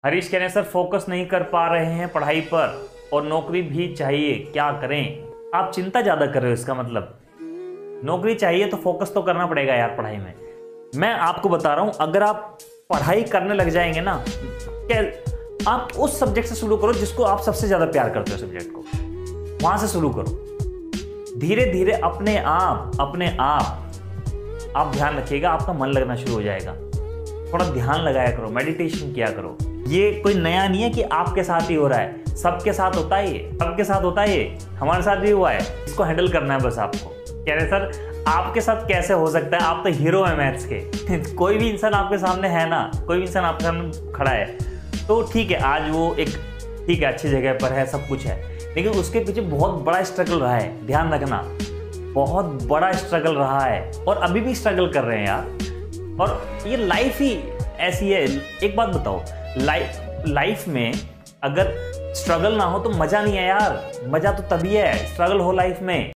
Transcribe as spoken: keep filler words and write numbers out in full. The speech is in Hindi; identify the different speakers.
Speaker 1: हरीश कह रहे हैं सर फोकस नहीं कर पा रहे हैं पढ़ाई पर और नौकरी भी चाहिए, क्या करें? आप चिंता ज़्यादा कर रहे हो, इसका मतलब नौकरी चाहिए तो फोकस तो करना पड़ेगा यार पढ़ाई में। मैं आपको बता रहा हूं, अगर आप पढ़ाई करने लग जाएंगे ना, क्या आप उस सब्जेक्ट से शुरू करो जिसको आप सबसे ज़्यादा प्यार करते हो, सब्जेक्ट को वहां से शुरू करो। धीरे धीरे अपने आप अपने आप आप ध्यान रखिएगा, आपका मन लगना शुरू हो जाएगा। थोड़ा ध्यान लगाया करो, मेडिटेशन किया करो। ये कोई नया नहीं है कि आपके साथ ही हो रहा है, सबके साथ होता है, ये सबके साथ होता है, ये हमारे साथ भी हुआ है। इसको हैंडल करना है बस आपको। कह रहे सर आपके साथ कैसे हो सकता है, आप तो हीरो है मैथ्स के। कोई भी इंसान आपके सामने है ना, कोई भी इंसान आपके सामने खड़ा है तो ठीक है, आज वो एक ठीक है अच्छी जगह पर है, सब कुछ है, लेकिन उसके पीछे बहुत बड़ा स्ट्रगल रहा है। ध्यान रखना, बहुत बड़ा स्ट्रगल रहा है और अभी भी स्ट्रगल कर रहे हैं यार। और ये लाइफ ही ऐसी है। एक बात बताओ, लाइफ लाइफ में अगर स्ट्रगल ना हो तो मजा नहीं है यार। मजा तो तभी है स्ट्रगल हो लाइफ में।